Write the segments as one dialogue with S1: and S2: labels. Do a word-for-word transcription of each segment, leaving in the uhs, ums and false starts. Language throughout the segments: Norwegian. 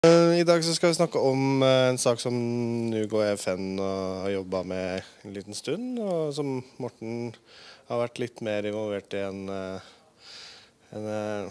S1: I dag så skal vi snakke om en sak som Nugo og E F N har jobbet med en liten stund, og som Morten har vært litt mer involvert i enn en,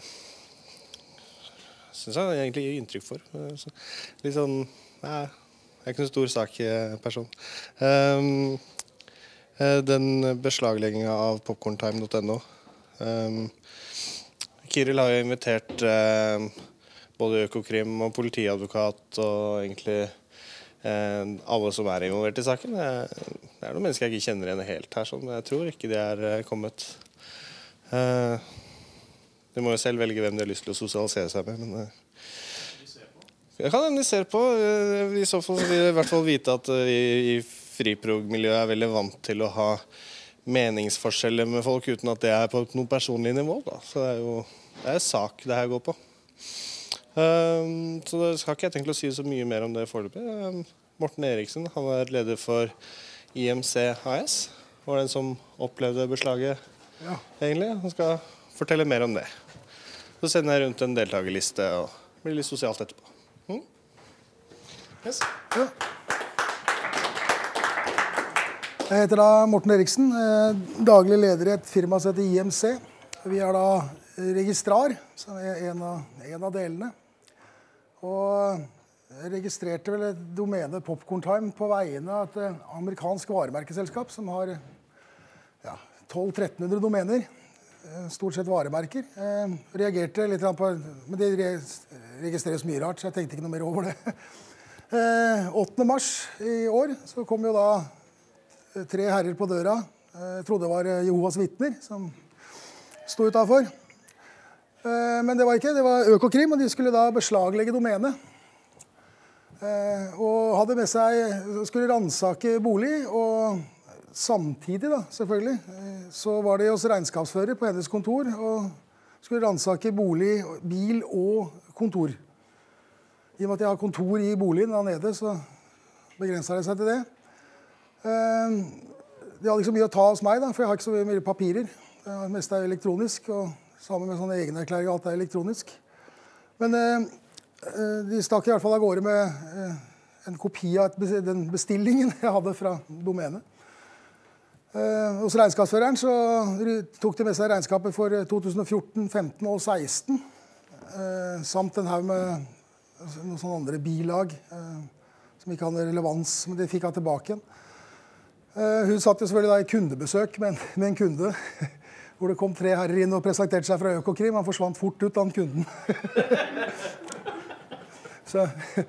S1: synes jeg egentlig gir inntrykk for. Litt sånn, nei, jeg er ikke noen stor sak person. Um, den beslagleggingen av popcorntime punktum no. Um, Kiril har jo invitert uh, både Økokrim og politiadvokat og egentlig eh, alle som er involvert i saken. Det er noen mennesker jeg ikke kjenner igjen helt her, men jeg tror ikke de er kommet. Eh, de må jo selv velge hvem de har lyst til å sosialisere seg med. Men, eh, jeg kan hende de ser på. I så fall vil jeg i hvert fall vite at vi i friprog-miljøet er veldig vant til å ha meningsforskjeller med folk uten at det er på noe personlig nivå. Da. Så det er jo det er sak det her går på. Um, så det skal ikke jeg tenke å si så mye mer om det foreløpig. Um, Morten Eriksen, han er leder for I M C A S, var den som opplevde beslaget ja. Egentlig. Han skal fortelle mer om det. Så sender jeg rundt en deltagerliste og blir litt sosialt etterpå. Mm? Yes.
S2: Ja. Jeg heter da Morten Eriksen, daglig leder i et firma som heter I M C. Vi er da registrar, som er en av, en av delene. Og jeg registrerte vel et domene Popcorntime på vegne av et amerikansk varemerkeselskap som har ja, tolv til tretten hundre domener, stort sett varemerker. Jeg reagerte litt på, men det registreres mye rart, så jeg tenkte ikke noe mer over det. åttende mars i år så kom jo da tre herrer på døra. Jeg trodde det var Jehovas vitner som stod utenfor. Men det var ikke, det var Økokrim, og de skulle da beslaglegge domenet. Og hadde med seg, skulle ransake bolig, og samtidig da, selvfølgelig, så var det hos regnskapsfører på hennes kontor, og skulle ransake bolig, bil og kontor. I og med at jeg har kontor i boligen der nede, så begrenset det seg til det. Det hadde ikke så mye å ta hos meg da, for jeg har ikke så mye papirer. Det meste er elektronisk, og sammen med sånne egenerklæringer, alt er elektronisk. Men eh, de stakk i hvert fall av gårde med eh, en kopi av den bestillingen jeg hadde fra domenet. Eh, hos regnskapsføreren så tok de med seg regnskapet for to tusen og fjorten, femten og seksten, eh, samt en haug med noen sånne andre bilag eh, som ikke hadde relevans, men de fikk han tilbake igjen. Eh, hun satt jo selvfølgelig da i kundebesøk med en, med en kunde, hvor det kom tre herrer inn og presenterte seg fra Økokrim. Han forsvant fort ut av kunden. Så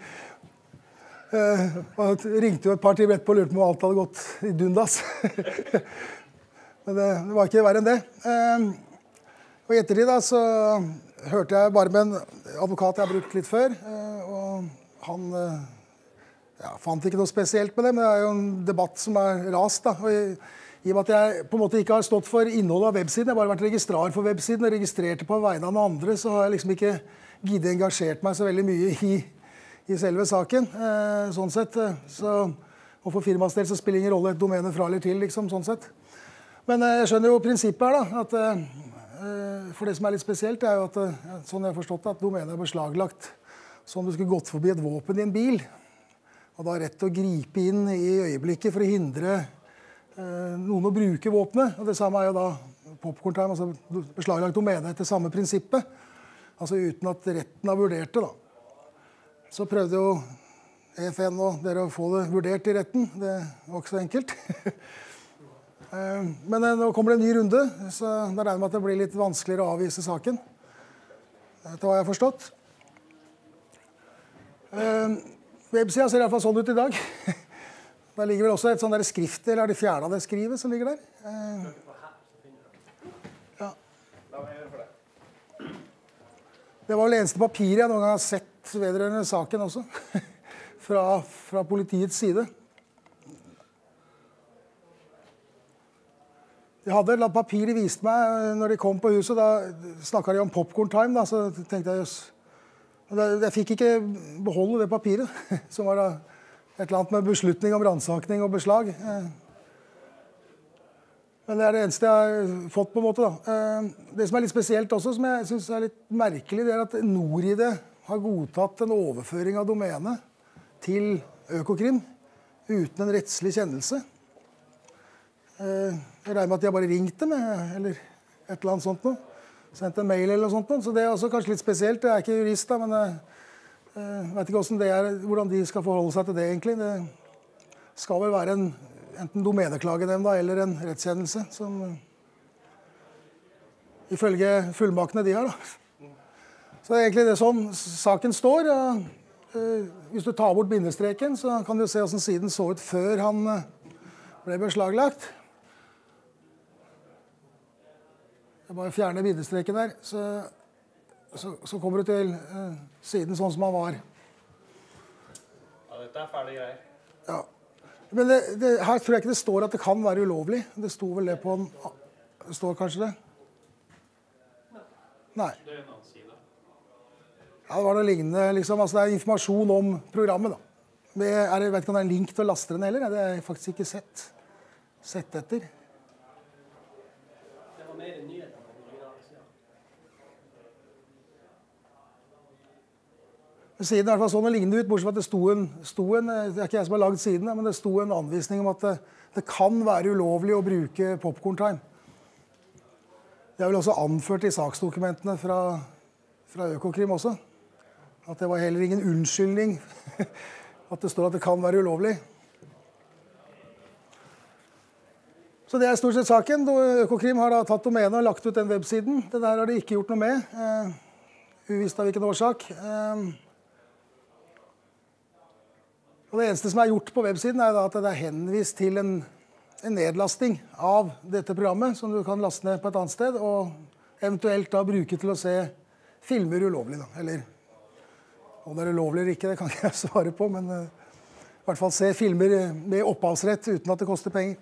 S2: uh, og ringte jo et par timer etterpå og lurte på om alt hadde gått i dundas. Men det, det var ikke verre enn det. Uh, og i ettertid da, så hørte jeg bare med en advokat jeg har brukt litt før, uh, og han uh, ja, fant ikke noe spesielt med det, men det er jo en debatt som er rast da. Og jeg, I og med at jeg på en måte ikke har stått for innholdet av websiden, jeg har bare vært registrar for websiden og registrerte på vegne av noen andre, så har jeg liksom ikke giddet engasjert meg så veldig mye i, i selve saken, eh, sånn sett. Så, og for firmas del så spiller ingen rolle et domene fra eller til, liksom, sånn sett. Men eh, jeg skjønner jo prinsippet her da, at eh, for det som er litt spesielt, er jo at, eh, sånn jeg har forstått det, at domenet er beslaglagt sånn du skulle gått forbi et våpen i en bil, og da rett å gripe inn i øyeblikket for å hindre noen å bruke våpenet, og det samme er jo da popcorntime, altså beslaglagt domene etter samme prinsippet, altså uten at retten har vurdert det da. Så prøvde jo E F N og dere å få det vurdert i retten, det var ikke så enkelt. Men nå kommer det en ny runde, så det regner med at det blir litt vanskeligere å avvise saken. Dette har jeg forstått. Websiden ser i hvert fall sånn ut i dag. Der ligger vel også et sånn der skrift, eller er det fjerde av det skrivet som ligger der? Eh, ja. Det var vel eneste papiret jeg noen gang har sett vedrørende saken også, fra, fra politiets side. De hadde et papir de viste meg når de kom på huset, da snakket de om popcorntime, da, så tenkte jeg, jeg fikk ikke beholde det papiret, som var da et eller annet med beslutning om ransakning og beslag. Men det er det eneste jeg har fått på en måte da. Det som er litt spesielt også, som jeg synes er litt merkelig, det er at NordID har godtatt en overføring av domene til Økokrim uten en rettslig kjennelse. Jeg regner med at de har bare ringt dem, eller et eller annet sånt noe. Sendt en mail eller noe sånt noe. Så det er også kanskje litt spesielt. Jeg er ikke jurist da, men jeg vet ikke hvordan, det er, hvordan de skal forholde seg til det egentlig. Det skal vel være en, enten domeneklagenemnda eller en rettskjennelse, som ifølge fullmaktene de har da. Så det er egentlig det sånn saken står. Og, uh, hvis du tar bort bindestreken, så kan du se hvordan siden så ut før han uh, ble beslaglagt. Jeg bare fjerner bindestreken der, så, så, så kommer du til uh, siden sånn som han var.
S3: Ja, dette er ferdig greier.
S2: Ja. Men det, det, her tror jeg ikke det står at det kan være ulovlig. Det sto vel det på en... Det står kanskje det? Nei.
S3: Det er en annen side.
S2: Ja, det var noe lignende, liksom. Altså, det er informasjon om programmet, da. Med, er det, jeg vet ikke om det er en link til å laste den heller. Det har jeg faktisk ikke sett. Sett etter.
S3: Det var mer nyheter.
S2: Siden er det sånn det ligner ut, bortsett fra at det sto en, sto en, det er ikke jeg som har laget siden, men det sto en anvisning om at det, det kan være ulovlig å bruke popcorn time. Det er vel også anført i saksdokumentene fra, fra Økokrim også. At det var heller ingen unnskyldning at det står at det kan være ulovlig. Så det er stort sett saken. Økokrim har da tatt domenet og lagt ut den websiden. Det der har de ikke gjort noe med. Uh, uvisst av hvilken årsak. Uh, Og det eneste som er gjort på websiden er at det er henvist til en, en nedlasting av dette programmet, som du kan laste ned på et annet sted, og eventuelt da bruke til å se filmer ulovlig. Da. Eller om det er ulovlig eller ikke, det kan ikke jeg svare på, men uh, i hvert fall se filmer med opphavsrett uten at det koster penger.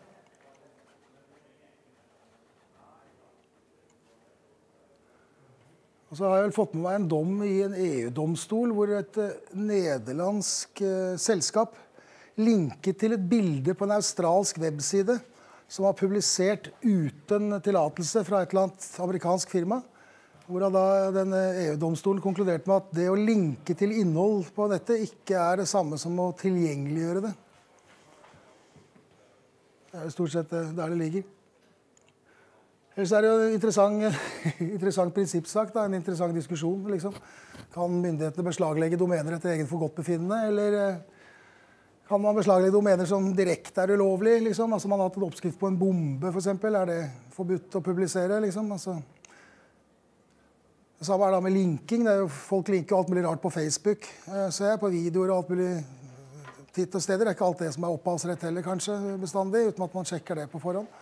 S2: Og så har jeg vel fått med meg en dom i en E U-domstol hvor et uh, nederlandsk uh, selskap linket til et bilde på en australsk webside som var publisert uten tillatelse fra et eller annet amerikansk firma. Hvor da den E U-domstolen konkluderte med at det å linke til innhold på dette ikke er det samme som å tilgjengeliggjøre det. Det er jo stort sett der det ligger. Ellers er det jo en interessant, interessant prinsippsak, da, en interessant diskusjon. Liksom. Kan myndighetene beslaglegge domener etter egen forgodtbefinnende, eller kan man beslaglegge domener som direkte er ulovlig? Liksom? Altså man har hatt en oppskrift på en bombe, for eksempel. Er det forbudt å publisere? Liksom? Altså, det samme er da med linking. Det er jo, folk linker alt mulig rart på Facebook, ser jeg, på videoer og alt mulig titt og steder. Det er ikke alt det som er opphavsrett heller, kanskje, bestandig, uten at man sjekker det på forhånd.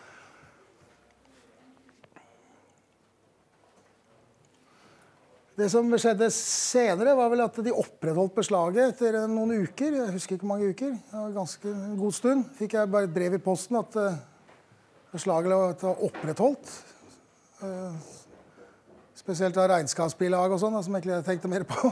S2: Det som skjedde senere var vel at de opprettholdt beslaget etter noen uker. Jeg husker ikke hvor mange uker. Det var ganske en god stund. Fikk jeg bare et brev i posten at beslaget var opprettholdt. Spesielt av regnskapsbilag og sånn, som egentlig jeg tenkte mer på.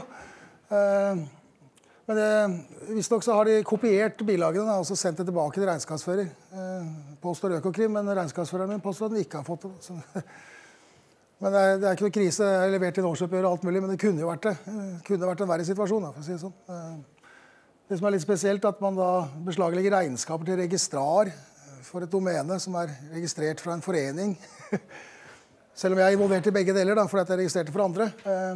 S2: Men det, visstnok så har de kopiert bilagene og så sendt det tilbake til regnskapsfører. Påstår Økokrim, men regnskapsføreren min påstår at den ikke har fått det. Men det er, det er ikke noe krise. Jeg har levert inn årsoppgjør og alt mulig, men det kunne jo vært det. Det kunne vært en verre situasjon, da, for å si det sånn. Det som er litt spesielt, er at man da beslaglegger regnskaper til registrar for et domene som er registrert fra en forening. Selv om jeg er involvert i begge deler, da, fordi jeg er registrert for andre.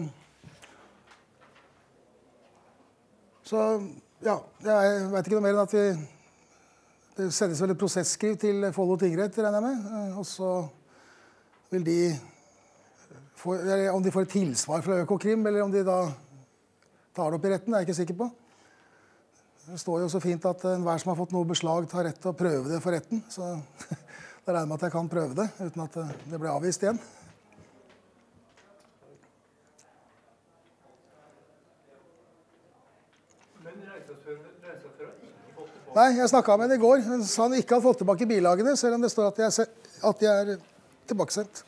S2: Så, ja, jeg vet ikke noe mer enn at vi... Det sendes vel et prosesskriv til Follo tingrett, regner jeg med. Og så vil de... For, om de får et tilsvar fra Økokrim, eller om de da tar det opp i retten, det er jeg ikke sikker på. Det står jo så fint at enhver som har fått noe beslag tar rett til å prøve det for retten. Så det regner med at jeg kan prøve det, uten at det blir avvist igjen.
S3: Men regnskapsføreren har ikke fått tilbake?
S2: Nei, jeg snakket med henne i går. Hun sa han ikke hadde fått tilbake bilagene, selv om det står at de er, at de er tilbakesendt.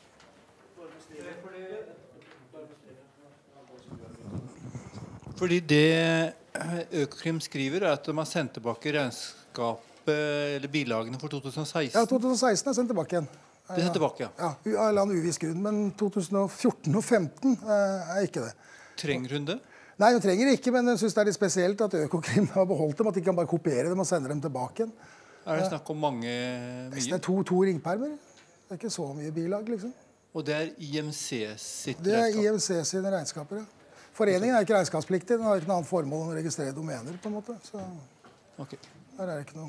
S4: Fordi det Økokrim skriver er at de har sendt tilbake regnskapet eller bilagene for to tusen og seksten.
S2: Ja, to tusen og seksten er sendt tilbake igjen.
S4: Det er sendt tilbake, ja.
S2: Ja, av en eller annen uviss grunn, men to tusen og fjorten og femten er ikke det.
S4: Trenger hun det?
S2: Nei, hun trenger ikke, men jeg synes det er litt spesielt at Økokrim har beholdt dem, at de kan bare kopiere dem og sende dem tilbake igjen.
S4: Er det snakk om mange
S2: Det
S4: mye?
S2: er to, to ringpermer. Det er ikke så mye bilag, liksom.
S4: Og det er I M C sitt
S2: Det er
S4: regnskap?
S2: I M C sine regnskaper, ja. Foreningen er ikke regnskapspliktig, den har ikke noe annet formål enn å registrere domener, på en måte. Så
S4: Ok.
S2: der er det ikke noe.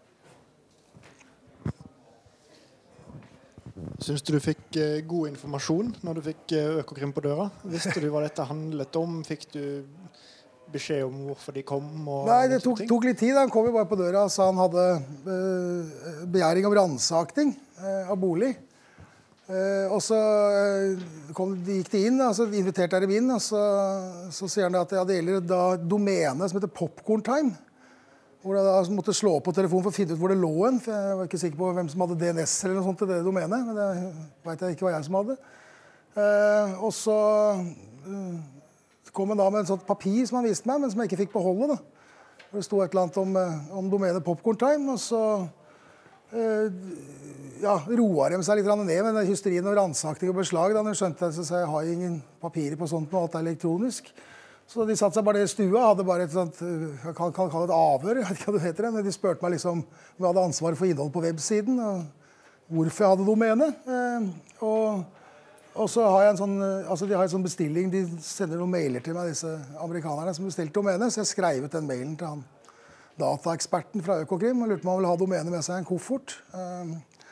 S5: Syns du du fikk eh, god informasjon når du fikk eh, Økokrim på døra? Visste du hva dette handlet om? Fikk du beskjed om hvorfor de kom? Og
S2: Nei, det
S5: sånne
S2: tok,
S5: ting?
S2: tok litt tid. Han kom jo bare på døra og sa han hadde eh, begjæring om ransakning eh, av bolig. Eh, og så eh, kom, de gikk de inn, og så inviterte jeg dem inn, og så, så sier han at ja, det gjelder da domene som heter Popcorn Time. Hvor jeg da måtte slå på telefonen for å finne ut hvor det lå en. For jeg var ikke sikker på hvem som hadde D N S eller noe sånt til det domenet. Men det vet jeg ikke hva jeg som hadde. Eh, og så eh, kom han da med en sånt papir som han viste meg, men som jeg ikke fikk beholde. Da. Hvor det sto et eller annet om, eh, om domenet Popcorn Time. Og så eh, ja, roa de seg litt ned med den hysterien og ransakning og beslag. Da de skjønte at jeg har ingen papirer på sånt, og alt er elektronisk. Så de satt seg bare i stua, hadde bare et sånt, jeg kan, kan kalle det et avhør, jeg vet ikke hva det heter det, men de spurte meg liksom om jeg hadde ansvaret for innhold på websiden, og hvorfor jeg hadde domene. Eh, og, og så har jeg en sånn, altså de har en sånn bestilling, de sender noen mailer til meg, disse amerikanerne som bestilte domene, så jeg skrev ut den mailen til han dataeksperten fra Økokrim, og lurte på om han ville ha domene med seg i en koffert. Eh,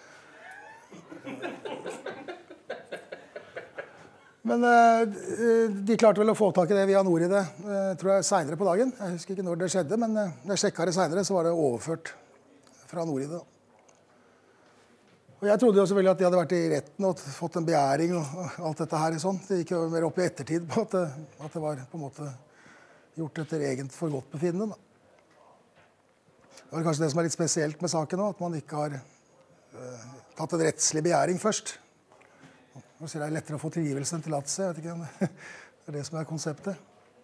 S2: Men uh, de klarte vel å få tak i det via NordID, uh, tror jeg, senere på dagen. Jeg husker ikke når det skjedde, men uh, når jeg sjekket det senere, så var det overført fra NordID. Og jeg trodde jo selvfølgelig at de hadde vært i retten og fått en begjæring og, og alt dette her. Sånn. Det gikk jo mer opp i ettertid på at det, at det var på en måte gjort etter egent forgodtbefinnende. Det var kanskje det som er litt spesielt med saken nå, at man ikke har uh, tatt en rettslig begjæring først. Nå sier det er lettere å få tilgivelse enn tillatelse. Jeg vet ikke om det er det som er konseptet.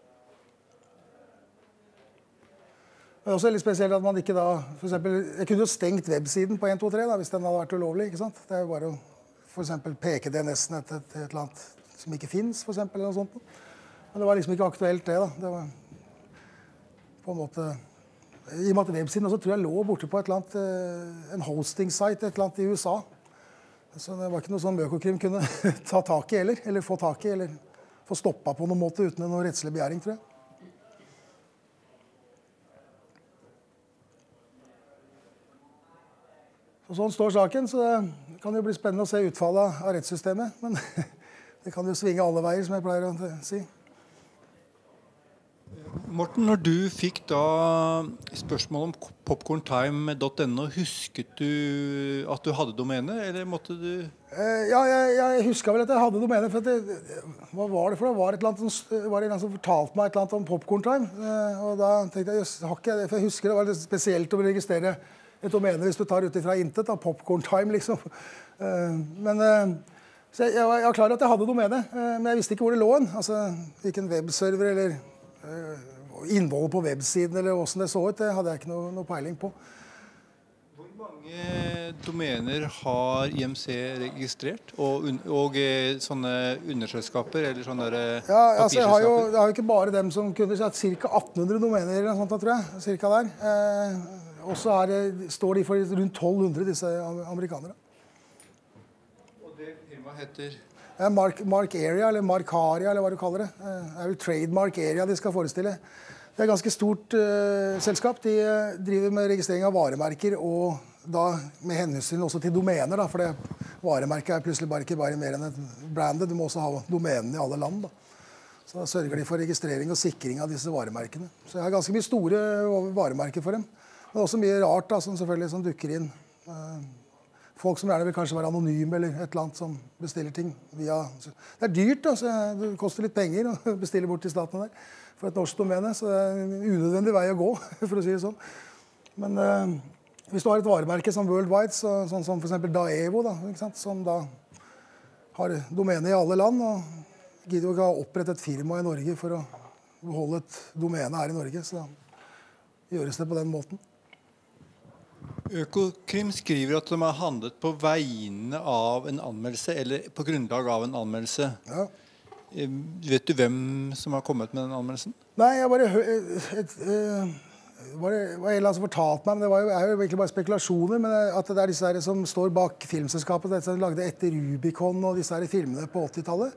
S2: Det er også litt spesielt at man ikke da, for eksempel, jeg kunne jo stengt websiden på en to tre da, hvis den hadde vært ulovlig, ikke sant? Det er jo bare å for eksempel peke D N S-en etter et, et eller annet som ikke finnes, for eksempel, eller noe sånt. Men det var liksom ikke aktuelt det da. Det var på en måte, i og med at websiden også tror jeg lå borte på et eller annet, en hosting-site, et eller annet i U S A. Så det var ikke noe sånn Økokrim kunne ta tak i heller, eller få tak i, eller få stoppa på noen måte uten noen rettslig begjæring, tror jeg. Så sånn står saken, så det kan jo bli spennende å se utfallet av rettssystemet, men det kan jo svinge alle veier, som jeg pleier å si.
S4: Morten, når du fikk da spørsmål om popcorntime punktum no, husket du at du hadde domene, eller måtte du...
S2: Eh, ja, jeg, jeg husker vel at jeg hadde domene, for at det, hva var det for det? Var det et eller annet som, var det en som fortalte meg et eller annet om popcorntime? Eh, og da tenkte jeg, jøss, har ikke jeg det? For jeg husker det var litt spesielt å registrere et domene hvis du tar ut ifra intet, da, popcorntime, liksom. Eh, men... Eh, så jeg, jeg, var, jeg var klar over at jeg hadde domene, eh, men jeg visste ikke hvor det lå en. Altså, hvilken webserver eller... innholdet på websiden eller hvordan det så ut, det hadde jeg ikke noe, noe peiling på.
S4: Hvor mange domener har I M C registrert? Og, un og eh, sånne underselskaper eller sånne der,
S2: ja, altså, jeg har jo,
S4: papirselskaper?
S2: jeg har jo ikke bare dem som kunne sagt ca. atten hundre domener eller noe sånt, tror jeg. Cirka der. Eh, og så står de for rundt tolv hundre, disse amerikanere.
S4: Og det firmaet heter...
S2: Mark, Mark Area, eller Markaria, eller hva du kaller det. Det er vel Trademark Area de skal forestille. Det er et ganske stort uh, selskap. De uh, driver med registrering av varemerker, og da med hensyn også til domener, da, for det varemerket er plutselig bare ikke bare mer enn et brandet. Du må også ha domenene i alle land. Da. Så da sørger de for registrering og sikring av disse varemerkene. Så jeg har ganske mye store varemerker for dem. Men også mye rart da, som selvfølgelig som dukker inn. Uh, Folk som gjerne vil kanskje være anonyme eller et eller annet som bestiller ting via... Det er dyrt, da, så det koster litt penger å bestille bort til staten der for et norsk domene, så det er en unødvendig vei å gå, for å si det sånn. Men eh, hvis du har et varemerke som Worldwide, så, sånn som for eksempel Daevo, da, ikke sant, som da har domene i alle land, og gidder jo ikke ha opprettet et firma i Norge for å beholde et domene her i Norge, så da gjøres det på den måten.
S4: Økokrim skriver at de har handlet på vegne av en anmeldelse, eller på grunnlag av en anmeldelse.
S2: Ja.
S4: Eh, Vet du hvem som har kommet med den anmeldelsen?
S2: Nei, jeg bare hø- et, et, eh, var det var en eller annen som fortalte meg, men det var jo, er jo egentlig bare spekulasjoner, men at det er disse her som står bak filmselskapet, disse som lagde etter Rubicon og disse her filmene på åttitallet.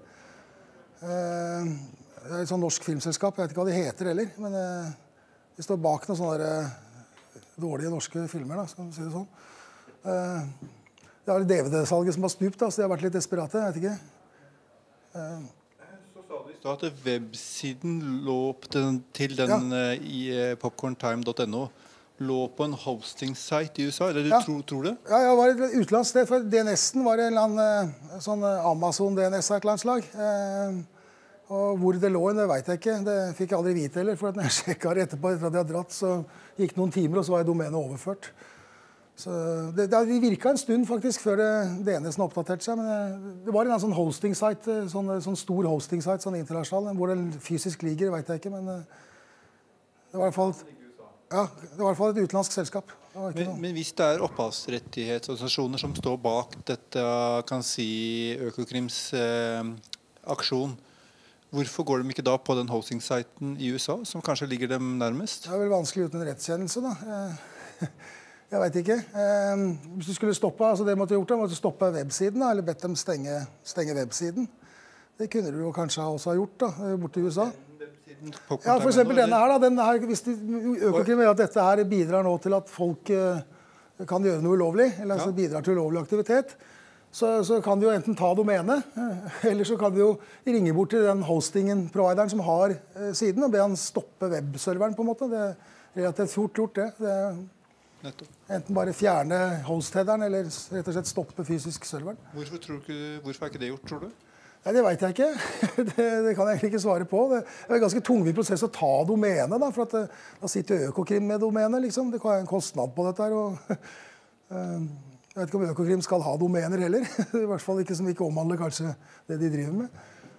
S2: Eh, det er et sånn norsk filmselskap, jeg vet ikke hva de heter heller, men eh, de står bak noen sånne der, eh, dårlige norske filmer, da, skal vi si det sånn. Eh, det er D V D-salget som har stupt, da, så de har vært litt desperate, jeg vet ikke. Eh,
S4: Så sa du i stad at websiden lå på den, til den
S2: Ja.
S4: eh, i eh, popcorntime punktum no lå på en hosting-site i U S A, eller du
S2: Ja.
S4: tror, tror det?
S2: Ja, jeg var et utenlandssted, for D N S-en var en eller annen eh, sånn eh, Amazon-D N S av et eller annet slag. Eh, og hvor det lå, det vet jeg ikke. Det fikk jeg aldri vite heller, for at når jeg sjekket det etterpå, etter at jeg hadde dratt, så gikk det noen timer, og så var domenet overført. Så det, det virka en stund faktisk før det, D N S-en oppdaterte seg, men det, det var en eller annen sånn hosting-site, sånn, sånn stor hosting-site, sånn internasjonal. Hvor den fysisk ligger, vet jeg ikke, men eh, det var i hvert fall et, ja, det var i hvert fall et utenlandsk selskap. Det var ikke
S4: Men,
S2: noe.
S4: men hvis det er opphavsrettighetsorganisasjoner som står bak dette, kan si Økokrims eh, aksjon, hvorfor går de ikke da på den hosting-siten i U S A, som kanskje ligger dem nærmest?
S2: Det er vel vanskelig uten en rettskjennelse, da. Eh, Jeg vet ikke. Eh, Hvis du skulle stoppe, altså det måtte du gjort, da, måtte du stoppe websiden, da, eller bedt dem stenge, stenge websiden. Det kunne du jo kanskje også ha gjort da, borte i U S A. Ja, for eksempel denne her, da. Den her, hvis de, Økokrim mener at dette her bidrar nå til at folk eh, kan gjøre noe ulovlig, eller altså bidrar til ulovlig aktivitet, så, så kan de jo enten ta domenet, eh, eller så kan de jo ringe bort til den hostingen, provideren som har eh, siden, og be han stoppe webserveren på en måte. Det er relativt fort gjort, det. det er,
S4: Nettopp.
S2: enten bare fjerne host-headeren, eller rett og slett stoppe fysisk serveren.
S4: Hvorfor, tror du ikke, hvorfor er ikke det gjort, tror du?
S2: Nei, det vet jeg ikke. Det, det kan jeg egentlig ikke svare på. Det er en ganske tungvint prosess å ta domenet, da, for at det, da sitter Økokrim med domenet, liksom. Det kan være en kostnad på dette her, og jeg vet ikke om Økokrim skal ha domener heller. I hvert fall ikke som ikke omhandler kanskje det de driver med.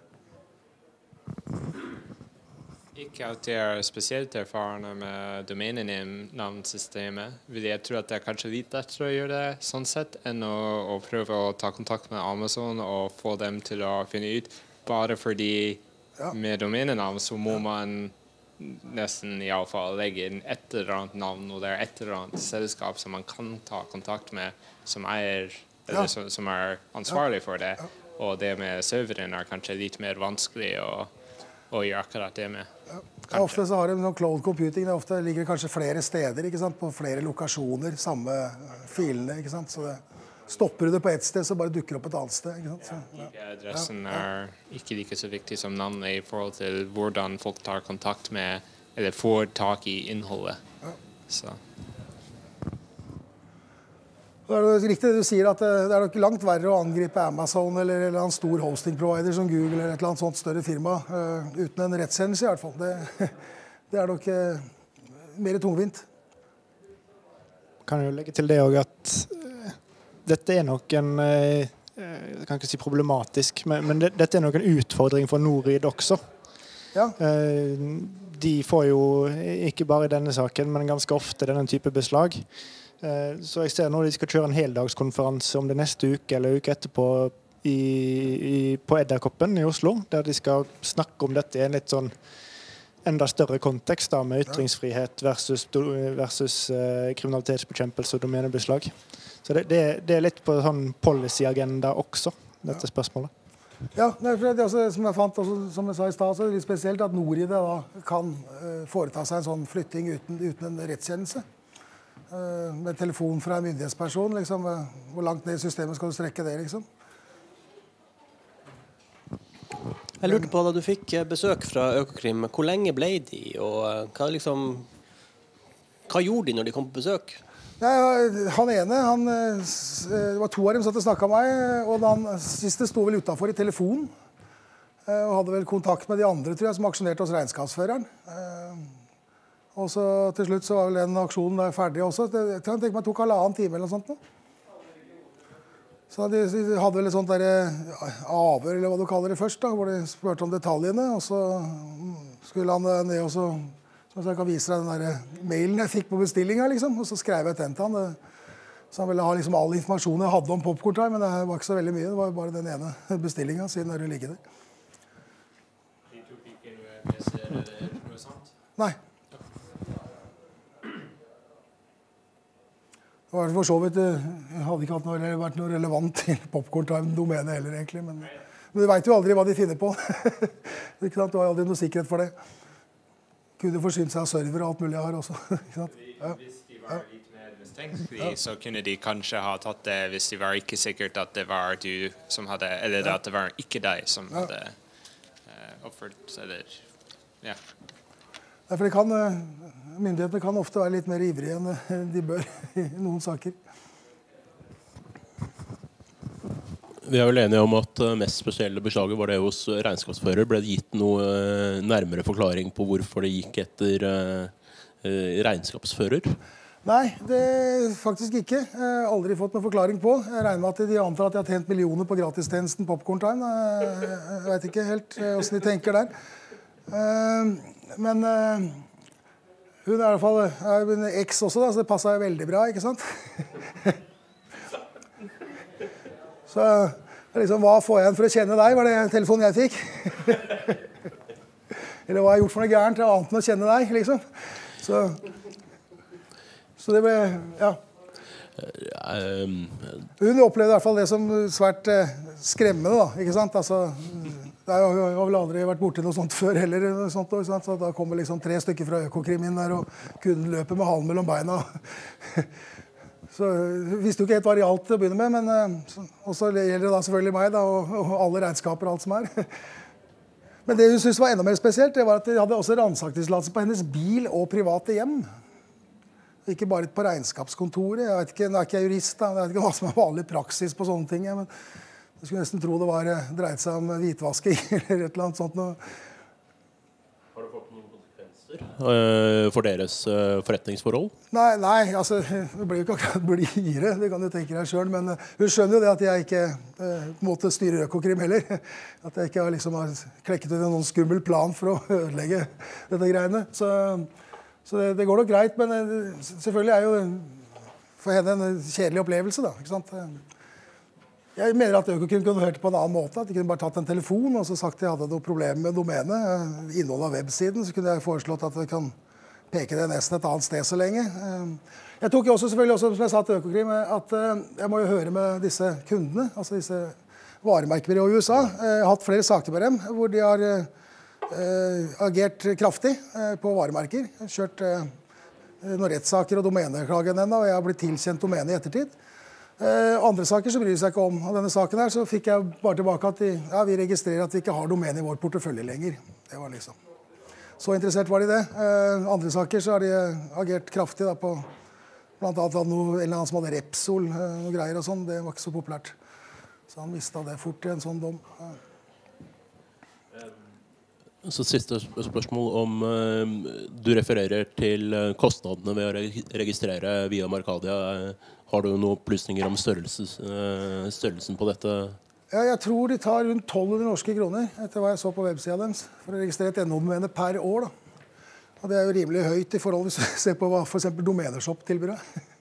S6: Ikke at jeg er spesielt erfarne med domenenavnsystemet. Jeg tror at det er kanskje litt lettere å gjøre det sånn sett, enn å, å prøve å ta kontakt med Amazon og få dem til å finne ut. Bare fordi
S2: Ja.
S6: med domenenavn så må man nesten i alle fall legge inn et eller annet navn, og det er et eller annet selskap som man kan ta kontakt med, som er, eller
S2: Ja.
S6: som, som er ansvarlig for det. Og det med serveren er kanskje litt mer vanskelig å, å gjøre akkurat det med.
S2: Ja, ofte så har de sånn cloud computing, det ofte ligger det kanskje flere steder, ikke sant? På flere lokasjoner, samme filene, ikke sant? Så det, stopper du det på ett sted, så bare dukker det opp et annet sted, ikke sant? Så, ja.
S6: Adressen er ikke like så viktig som navnet i forhold til hvordan folk tar kontakt med, eller får tak i innholdet. Så.
S2: Det er jo riktig det du sier, at det det er nok langt verre å angripe Amazon eller en eller annen stor hosting provider som Google eller et eller annet sånt større firma, uh, uten en rettskjennelse i hvert fall. Det, det er nok uh, mer tungvint.
S5: Kan jo legge til det også at eh, dette er nok en eh, jeg kan ikke si problematisk, men, men det, dette er nok en utfordring for Norid også.
S2: Ja.
S5: Eh, de får jo ikke bare i denne saken, men ganske ofte denne type beslag. Eh, så jeg ser nå de skal kjøre en heldagskonferanse om det neste uke eller uke etterpå i, i, på Edderkoppen i Oslo, der de skal snakke om dette i en litt sånn enda større kontekst da, med ytringsfrihet versus, versus eh, kriminalitetsbekjempelse og domenebeslag. Så det, det, det er litt på sånn policy-agenda også, dette spørsmålet.
S2: Ja, det er fordi, altså, som jeg fant, også, som jeg sa i stad, så er det litt spesielt at Norid da kan uh, foreta seg en sånn flytting uten, uten en rettskjennelse. Uh, med telefon fra en myndighetsperson, liksom, uh, hvor langt ned i systemet skal du strekke det, liksom?
S7: Jeg lurte på, da du fikk besøk fra Økokrim, hvor lenge ble de, og hva, liksom, hva gjorde de når de kom på besøk?
S2: Ja, han ene, han, det var to av dem som satt og snakket med meg, og den siste sto vel utenfor i telefonen, og hadde vel kontakt med de andre, tror jeg, som aksjonerte hos regnskapsføreren. Og så til slutt så var vel den aksjonen der ferdig også. Jeg tenker meg tok halvannen time eller noe sånt nå. Så de hadde vel et sånt der avhør, eller hva du kaller det først, da, hvor de spurte om detaljene, og så skulle han ned og så, så jeg kan vise deg den der mailen jeg fikk på bestillingen, liksom, og så skrev jeg den til han. Det, så han ville ha liksom all informasjonen jeg hadde om Popcorn Time, men det var ikke så veldig mye, det var bare den ene bestillingen, siden det ligger der. Nei. Det var for så vidt, jeg hadde ikke hatt noe, vært noe relevant til Popcorn Time-domenet heller, egentlig. Men, men du vet jo aldri hva de finner på. Ikke sant? Du har aldri noe sikkerhet for det. Kunne forsynt seg av server og alt mulig jeg har også. Ikke sant? Ja.
S6: Hvis de var litt mer mistenkelige, så kunne de kanskje ha tatt det hvis de var ikke sikkert at det var du som hadde, eller ja. At det var ikke deg som ja. Hadde uh, oppført, eller, ja.
S2: Nei, for kan, myndighetene kan ofte være litt mer ivrige enn de bør i noen saker.
S8: Vi er vel enige om at mest spesielle beslaget var det hos regnskapsfører. Ble det gitt noe nærmere forklaring på hvorfor det gikk etter uh, regnskapsfører?
S2: Nei, det faktisk ikke. Jeg har aldri fått noen forklaring på. Jeg regner med at de antar at de har tjent millioner på gratistjenesten Popcorn Time. Jeg vet ikke helt hvordan de tenker der. Men hun er i hvert fall er en eks også, da, så det passet veldig bra, ikke sant? Så liksom, hva får jeg igjen for å kjenne deg, var det telefonen jeg fikk. Eller hva har jeg gjort for noe gærent, annet enn å kjenne deg, liksom. Så, så det ble, ja. Hun opplevde i hvert fall det som svært skremmende, da, ikke sant? Altså, jeg har vel aldri vært borti noe sånt før heller, sånt, ikke sant? Så da kommer liksom tre stykker fra Økokrim inn der, og kunden løper med halen mellom beina. Så jeg visste jo ikke helt hva det gjaldt til å begynne med, men også gjelder det da selvfølgelig meg da, og, og alle regnskaper og alt som er. Men det hun syntes var enda mer spesielt, det var at de hadde også ransaktelsestillatelse på hennes bil og private hjem. Ikke bare på regnskapskontoret. Jeg vet ikke, nå er ikke jeg jurist, da. Jeg vet ikke hva som er vanlig praksis på sånne ting. Men jeg skulle nesten tro det var dreid seg om hvitvasking eller et eller annet sånt noe.
S8: Har det fått noen konsekvenser for deres forretningsforhold?
S2: Nei, nei, altså, det blir jo ikke akkurat blidere, det kan du tenke deg selv, men hun skjønner jo det at jeg ikke eh, måtte styre Økokrim heller. At jeg ikke har, liksom, har klekket ut en noen skummel plan for å ødelegge dette greiene. Så, så det, det går nok greit, men selvfølgelig er jo for henne en kjedelig opplevelse, da, ikke sant? Jeg mener at Økokrim kunne hørt på en annen måte, at de kunne bare tatt en telefon og så sagt at jeg hadde noe problem med domenet, innholdet av websiden, så kunne jeg foreslått at jeg kan peke det nesten et annet sted så lenge. Jeg tok jo også selvfølgelig også, som jeg sa til Økokrim, at jeg må jo høre med disse kundene, altså disse varemerkebyrå i U S A. Jeg har hatt flere saker med dem, hvor de har agert kraftig på varemerker, kjørt noen rettssaker og domeneklagen enda, og jeg har blitt tilkjent domene i ettertid. Eh, andre saker så bryr de seg ikke om. Av denne saken her så fikk jeg bare tilbake at de, ja, vi registrerer at vi ikke har domene i vår portefølje lenger. Det var liksom. Så interessert var de det. Eh, andre saker så har de agert kraftig da på, blant annet var det noe, en eller annen som hadde Repsol, eh, noe greier og sånn. Det var ikke så populært. Så han mistet det fort i en sånn dom. Ja.
S8: Så siste spørsmål om uh, du refererer til kostnadene ved å registrere via Marcadia. Har du noen opplysninger om størrelses, uh, størrelsen på dette?
S2: Ja, jeg tror de tar rundt tolv hundre norske kroner etter hva jeg så på websiden deres for å registrere et N O-domene per år. Da. Og det er jo rimelig høyt i forhold hvis du ser på hva for eksempel Domeneshop tilbyr.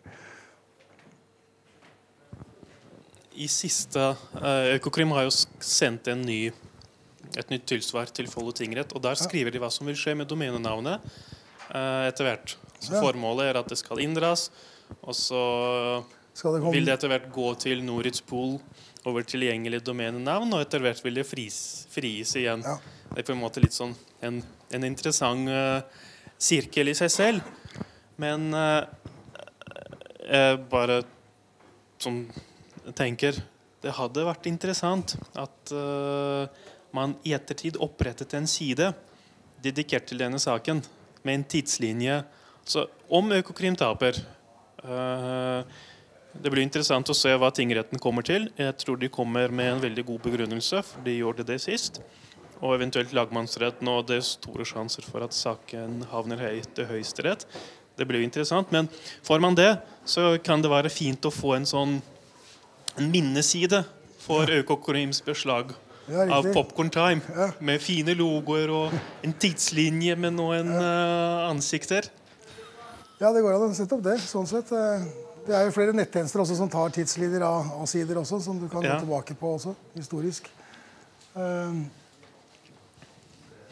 S9: I siste, uh, Økokrim har jo sendt en ny et nytt tilsvar til Follo tingrett, og der skriver de hva som vil skje med domenenavnet uh, etter hvert. Så ja. Formålet er at det skal inndras, og så det vil det etter hvert gå til Norwich Pool over tilgjengelig domenenavn, og etter hvert vil det fris, fries igjen. Ja. Det er på en måte litt sånn en, en interessant uh, sirkel i seg selv, men uh, jeg bare som tenker, det hadde vært interessant at uh, man i ettertid opprettet en side dedikert til denne saken med en tidslinje. Så om Økokrim taper, uh, det blir interessant å se hva tingretten kommer til. Jeg tror de kommer med en veldig god begrunnelse, for de gjorde det sist. Og eventuelt lagmannsretten, og det er store sjanser for at saken havner høyt til Høyesterett. Det blir jo interessant, men får man det, så kan det være fint å få en sånn en minneside for Økokrims beslag.
S2: Ja,
S9: av Popcorn Time, ja. Med fine logoer og en tidslinje med noen ja. uh, ansikter.
S2: Ja, det går an å sette opp det, sånn sett. Det er jo flere nettjenester også som tar tidslinjer av, av sider også, som du kan ja. gå tilbake på også, historisk. Um,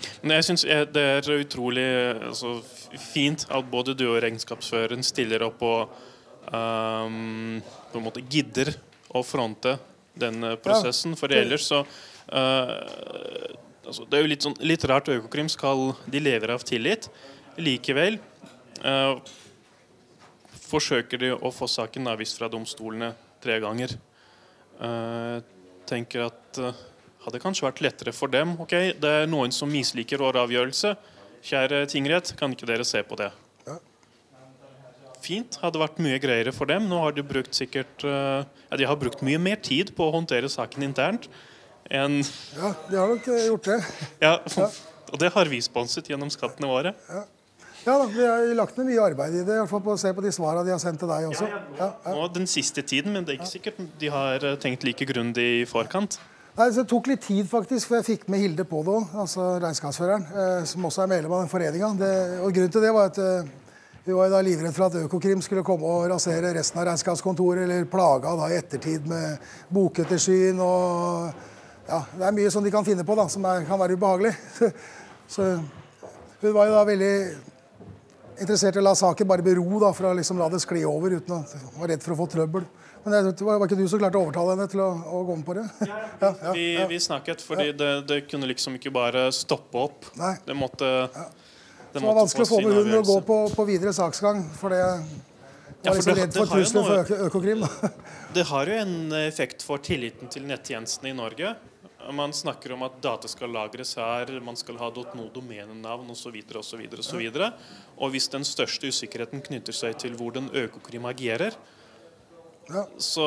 S9: Men jeg synes det er utrolig altså, fint at både du og regnskapsføreren stiller opp og um, på en måte gidder å fronte den prosessen, for ellers så uh, altså, det er jo litt, sånn, litt rart Økokrim skal, de lever av tillit likevel uh, forsøker de å få saken avvist fra domstolene tre ganger uh, tenker at uh, hadde kanskje vært lettere for dem. Ok, det er noen som misliker vår avgjørelse. Kjære tingrett, kan ikke dere se på det? Ja. Fint, hadde vært mye greiere for dem. Nå har de brukt sikkert uh, ja, de har brukt mye mer tid på å håndtere saken internt enn
S2: Ja, de har nok gjort det.
S9: Ja, ja. Og det har vi sponset gjennom skattene våre.
S2: Ja. Ja da, vi har lagt ned mye arbeid i det, i hvert fall på å se på de svarene de har sendt til deg også. Ja, ja. Ja,
S9: ja. Den siste tiden, men det er ikke sikkert de har tenkt like grundig i forkant.
S2: Nei, Det tok litt tid faktisk, for jeg fikk med Hilde på det også, altså regnskapsføreren, eh, som også er medlem av den foreningen. Det, og grunnen til det var at eh, vi var da livredd for at Økokrim skulle komme og rasere resten av regnskapskontoret, eller plaga da i ettertid med bokettersyn og ja, det er mye som de kan finne på da, som er, kan være ubehagelig. Så hun var jo da veldig interessert i å la saken bare bero da, for å liksom la det skli over uten å være redd for å få trøbbel. Men det var ikke du som klarte å overtale henne til å, å gå med på det?
S9: Ja, ja, ja, vi, vi snakket, fordi ja. det, det kunne liksom ikke bare stoppe opp.
S2: Nei.
S9: Det måtte...
S2: Ja. Det, det var vanskelig å få med hun å gå på, på videre saksgang, for det var
S9: ja, for
S2: liksom
S9: det,
S2: redd for trusler for Økokrim.
S9: Det har jo en effekt for tilliten til nettjenestene i Norge. Man snakker om at data skal lagres her, man skal ha .no-domenenavn og så videre og så videre og så videre. Og hvis den største usikkerheten knytter seg til hvordan Økokrim agerer, ja. så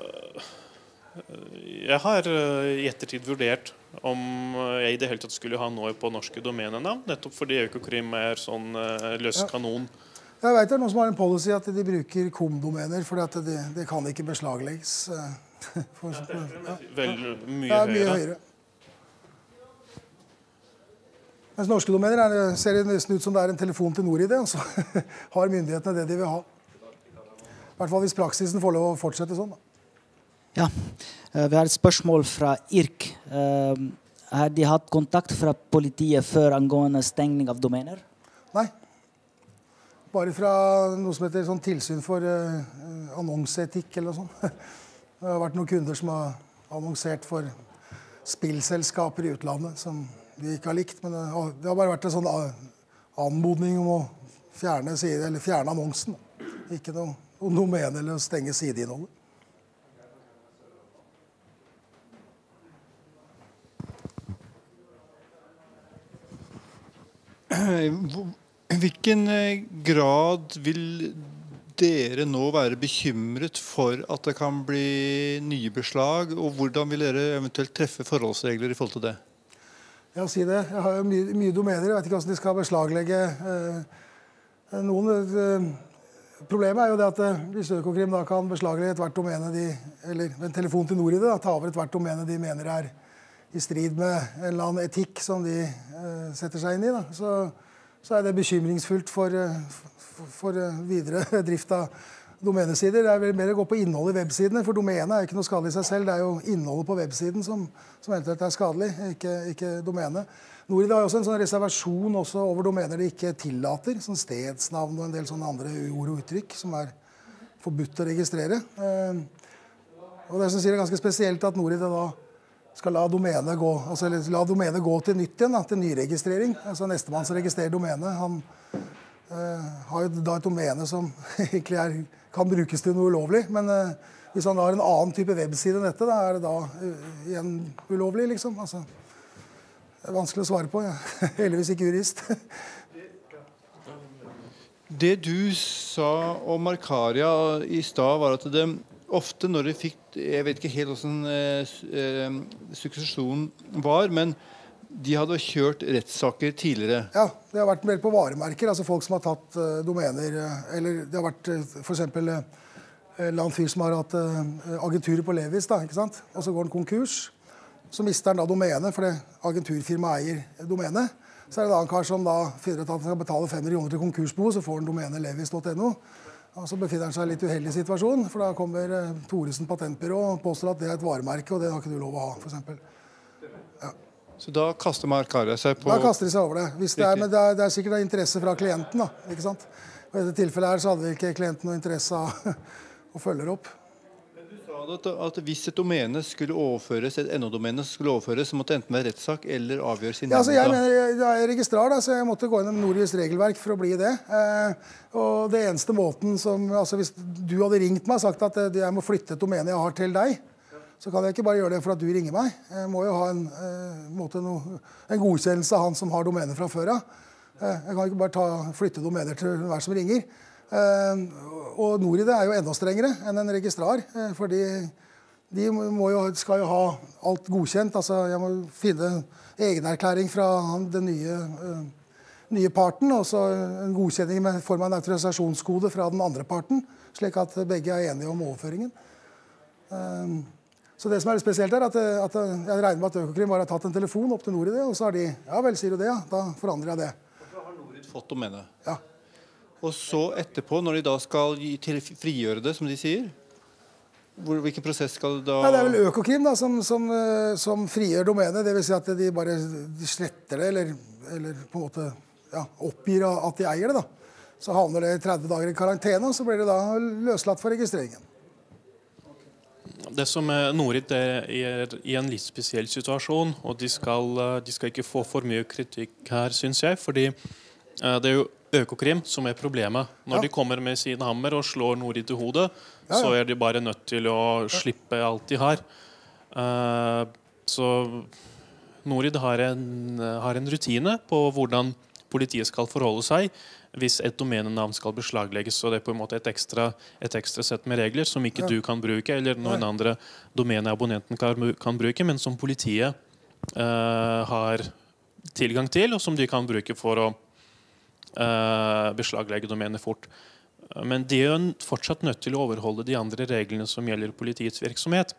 S9: jeg har i ettertid vurdert om jeg i det hele tatt skulle ha noe på norske domenenavn, nettopp fordi Økokrim er sånn løs kanon.
S2: Jeg vet det er noen som har en policy at de bruker kom-domener, for det, det kan ikke beslaglegges. For,
S9: ja, det er
S2: ja.
S9: vel mye,
S2: ja, mye
S9: høyere.
S2: høyere. Mens norske domener er, ser det nesten ut som det er en telefon til nord i det, og så har myndighetene det de vil ha. I hvert fall hvis praksisen får lov å fortsette sånn. Da.
S10: Ja, vi har et spørsmål fra Irk. Har de hatt kontakt fra politiet før angående stengning av domener?
S2: Nei. Bare fra noe som heter sånn tilsyn for uh, annonseetikk eller noe sånt. Det har vært noen kunder som har annonsert for spillselskaper i utlandet som vi ikke har likt, men det har, det har bare vært en sånn anmodning om å fjerne, side, eller fjerne annonsen. Ikke noe, noe domene eller å stenge sideinnholdet.
S4: Hvilken grad vil dere nå være bekymret for at det kan bli nye beslag, og hvordan vil dere eventuelt treffe forholdsregler i forhold til det?
S2: Ja, si det. Jeg har jo mye, mye domener. Jeg vet ikke hvordan de skal beslaglegge eh, noen. Eh, problemet er jo det at eh, hvis Økokrim da kan beslaglegge ethvert domene de, eller en telefon til nord i det, da, ta over ethvert domene de mener er i strid med en eller annen etikk som de eh, setter seg inn i, da, så, så er det bekymringsfullt for, for, for videre drift av domenesider. Det er vel mer å gå på innholdet i websidene, for domenet er jo ikke noe skadelig i seg selv. Det er jo innholdet på websiden som, som eventuelt er skadelig, ikke, ikke domenet. Nord har også en sånn reservasjon også over domener de ikke tillater, sånn stedsnavn og en del sånne andre ord og uttrykk som er forbudt å registrere. Eh, og det som sier det er ganske spesielt at Nord da skal la domenet gå, altså la domenet gå til nytt igjen, da, til nyregistrering. Altså nestemann som registrerer domenet, han Uh, har jo da et domene som egentlig er, kan brukes til noe ulovlig, men uh, hvis han har en annen type webside enn dette, da er det da uh, igjen ulovlig, liksom. Altså, det er vanskelig å svare på, ja. Heldigvis ikke jurist.
S4: Det du sa om Markaria i stad var at det ofte når de fikk, jeg vet ikke helt hvordan uh, uh, suksesjonen var, men de hadde kjørt rettssaker tidligere.
S2: Ja, det har vært mer på varemerker, altså folk som har tatt uh, domener, uh, eller det har vært uh, for eksempel uh, en eller annen fyr som har hatt uh, agenturer på Levis, da, ikke sant? Og så går han konkurs, så mister han da domenet, for det agenturfirmaet eier domenet. Så er det da en kar som da finner ut at han skal betale fem millioner til konkursbo, så får han domenet levis punktum no. Og så befinner han seg i en litt uheldig situasjon, for da kommer uh, Thoresen patentbyrå og påstår at det er et varemerke, og det har ikke du lov å ha, for eksempel. Ja.
S4: Så da kaster Markaria seg på...
S2: Da kaster de seg over det. Hvis det, er, men det, er, det er sikkert en interesse fra klienten. Da, ikke sant? Og i dette tilfellet her så hadde ikke klienten noe interesse av å følge opp.
S4: Men du sa at, at hvis et domene skulle overføres, et N O-domene skulle overføres, så måtte det enten være rettssak eller avgjøres i
S2: Ja, altså jeg,
S4: nemnda.
S2: mener, jeg er registrar, da, så jeg måtte gå gjennom Norges regelverk for å bli det. Eh, og det eneste måten som... Altså hvis du hadde ringt meg og sagt at eh, jeg må flytte et domene jeg har til deg, så kan jeg ikke bare gjøre det for at du ringer meg. Jeg må jo ha en, eh, måte no, en godkjennelse av han som har domener fra før av. Eh, jeg kan ikke bare ta, flytte domener til hver som ringer. Eh, og Norid er jo enda strengere enn en registrar, eh, fordi de må jo, skal jo ha alt godkjent. Altså jeg må finne egenerklæring fra den nye, eh, nye parten, og så en godkjenning med form av en autorisasjonskode fra den andre parten, slik at begge er enige om overføringen. Eh, Så det som er litt spesielt er at, at jeg regner med at Økokrim bare har tatt en telefon opp til Norid, og så har de, ja vel, sier du det, ja, da forandrer jeg det.
S4: Og så har Norid fått domene.
S2: Ja.
S4: Og så etterpå, når de da skal gi, til, frigjøre det, som de sier, hvor, hvilken prosess skal det da...
S2: Nei, det er vel Økokrim da, som, som, som frigjør domenet, det vil si at de bare de sletter det, eller, eller på en måte ja, oppgir at de eier det da. Så havner det tretti dager i karantene, og så blir det da løslatt for registreringen.
S9: Det som er Norid er, er i en litt spesiell situasjon, og de skal, de skal ikke få for mye kritikk her, synes jeg, fordi uh, det er jo Økokrim som er problemet. Når ja. de kommer med sin hammer og slår Norid til hodet, ja, ja. så er de bare nødt til å slippe alt de har. Uh, så Norid har en, har en rutine på hvordan politiet skal forholde seg hvis et domenenavn skal beslaglegges, så det er på en måte et ekstra, et ekstra sett med regler som ikke ja. du kan bruke, eller noen Nei. andre domeneabonnenten kan, kan bruke, men som politiet uh, har tilgang til, og som de kan bruke for å uh, beslaglegge domenet fort. Men de er jo fortsatt nødt til å overholde de andre reglene som gjelder politiets virksomhet.